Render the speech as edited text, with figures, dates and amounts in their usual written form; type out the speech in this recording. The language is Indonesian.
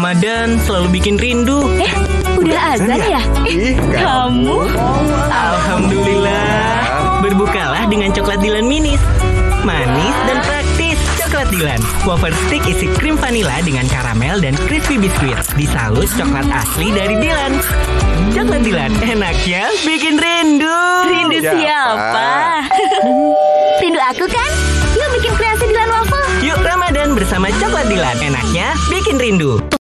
Ramadan selalu bikin rindu. Udah azan ya? Kamu? Alhamdulillah. Berbukalah dengan coklat Dilan Minis. Manis dan praktis. Coklat Dilan, wafer stick isi krim vanila dengan karamel dan crispy biskuit. Disalut coklat asli dari Dilan. Coklat Dilan, enaknya bikin rindu. Rindu siapa? Rindu aku kan? Yuk bikin kreasi Dilan waffle. Yuk Ramadan bersama coklat Dilan, enaknya bikin rindu.